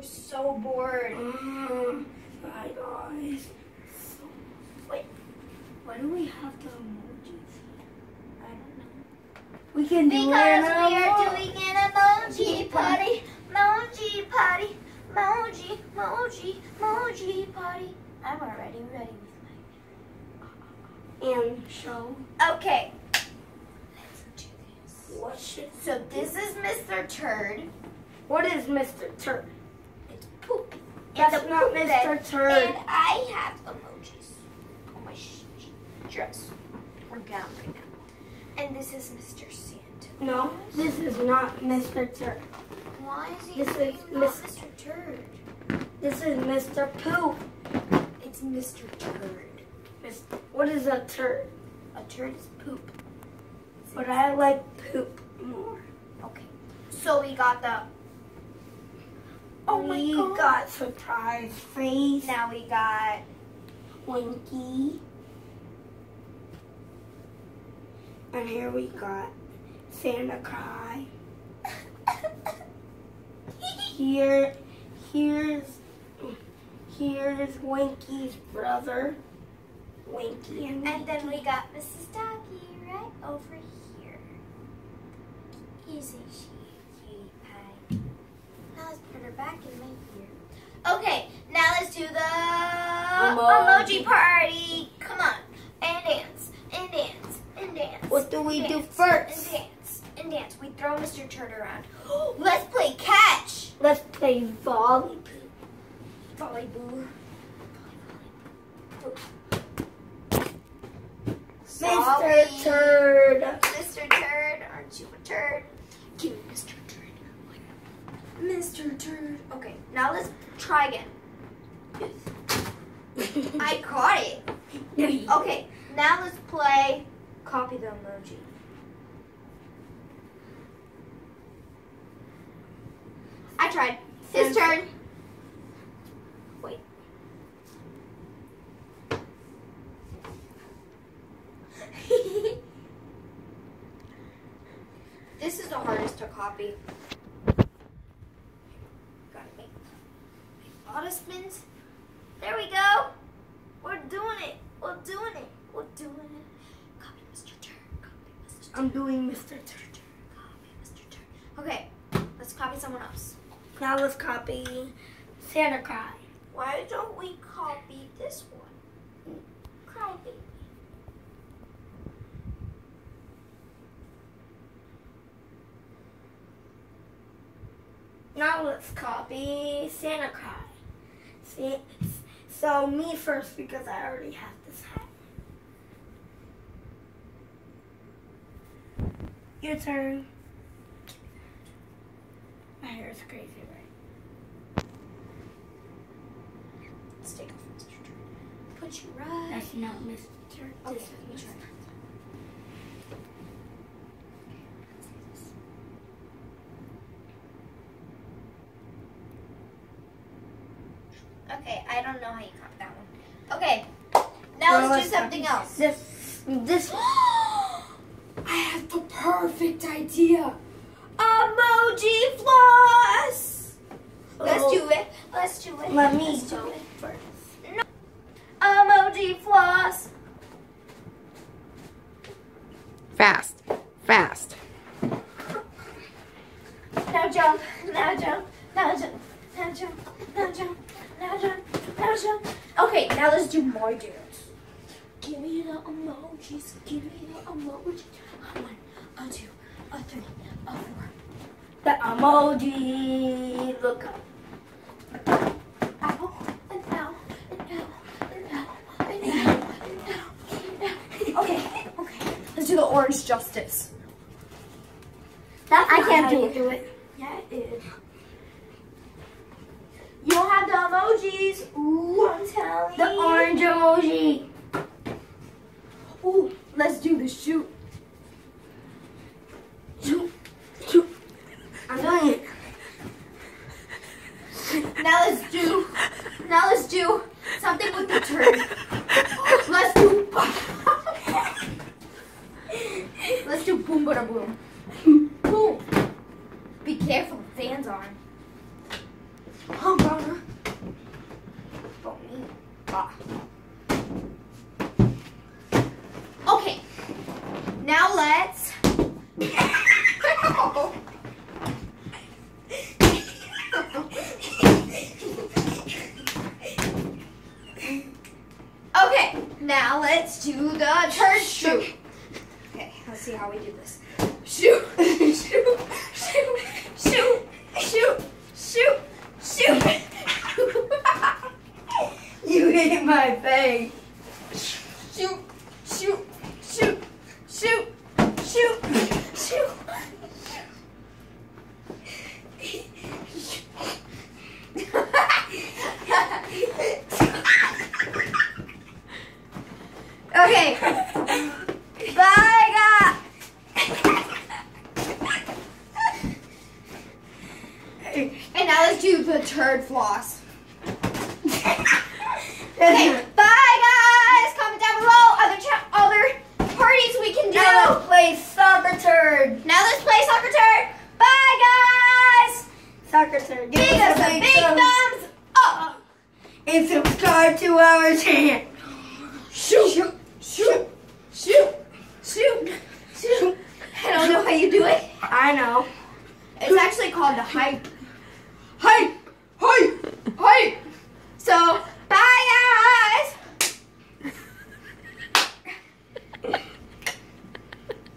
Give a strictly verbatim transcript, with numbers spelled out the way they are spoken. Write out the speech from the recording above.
so bored. Um, hi guys. So, wait, why do we have the emojis? I don't know. We can do Because it. we are doing an emoji party. Emoji party. Emoji, emoji, emoji party. I'm already ready with And show. my. Okay. Let's do this. What should? So this is Mister Turd. What is Mister Turd? It's poop. That's And the not poop Mister bed. Turd. And I have emojis on my sh- dress or gown right now. And this is Mister Santa. No, this is not Mister Turd. Why is he This is saying not Miss- Mister Turd? This is Mister Poop. It's Mister Turd. Mis- What is a turd? A turd is poop. But I like poop more. Okay. So we got the. Oh my we God. got surprise face, Now we got. Winky, and here we got Santa Cry. Here, here's here's Winky's brother, Winky and And then we got Missus Doggy right over here. Isn't she a cutie pie? Now let's put her back in my ear. Okay, now let's do the Emoji. emoji party. Come on, and dance, and dance, and dance. What do we and do dance, first? And dance, and dance. We throw Mister Turd around. Let's play catch. Let's play volleyball. Volleyball. Mister Turd. Mister Turd, aren't you a turd? Give me Mister Turd. Mister Turd. Okay, now let's try again. I caught it. Okay, now let's play copy the emoji. I tried. His turn. Wait. This is the hardest to copy. Gotta make a lot of spins. There we go. We're doing it. We're doing it. We're doing it. Copy Mister Turd. Copy Mister Turd. I'm doing Mister Turd. Copy Mister Turd. Okay, let's copy someone else. Now let's copy Santa Cry. Why don't we copy this one? Crybaby. Now let's copy Santa Cry. See, so me first because I already have this hat. Your turn. My hair is crazy, right? Let's take off Mister Turd. Put you right. That's not Mister Turd. Okay, This is let me Mister try. Turd. Okay, I don't know how you caught that one. Okay, now Well, let's do let's something copy else. This, this. I have the perfect idea. Emoji floss. Let's do it. Let's do it. Let me Let's do go it. first. No. Emoji floss. Fast, fast. Now jump. Now jump. Now jump. Now jump. Now jump. Now jump. Now jump. Okay, now let's do more dance. Give me the emojis. Give me the emojis. A one, a two, a three, a four. The emoji. Look up. Ow, and ow, and ow, and ow, and ow, and ow, and ow. Okay, okay. Let's do the orange justice. That's I not can't how do you it. do it. Yeah, it is. You don't have the emojis. Ooh, I'm telling The you. orange emoji. Ooh, let's do the shoot. Shoot. Shoot. I'm doing it. Now let's do. Now let's do something with the turd. Let's do. Let's do boom, bada boom. Boom. Be careful, the fan's on. I'm gonna. For me. Ah. Okay. Now let's. Okay, now let's do the turd shoot. Okay, let's see how we do this. Shoot, shoot, shoot, shoot, shoot, shoot, shoot. You hit my face. Shoot, shoot, shoot, shoot, shoot, shoot. Okay. Bye, guys. And now let's do the turd floss. Okay. Bye, guys. Comment down below other cha- other parties we can do. Now let's play soccer turd. Now let's play soccer turd. Bye, guys. Soccer turd. Give Give us a big thumbs thumbs up. and subscribe to our channel. Shoot, shoot, shoot, shoot, shoot, shoot. I don't know how you do it. I know. It's actually called the hype. Hype! Hype! Hype. So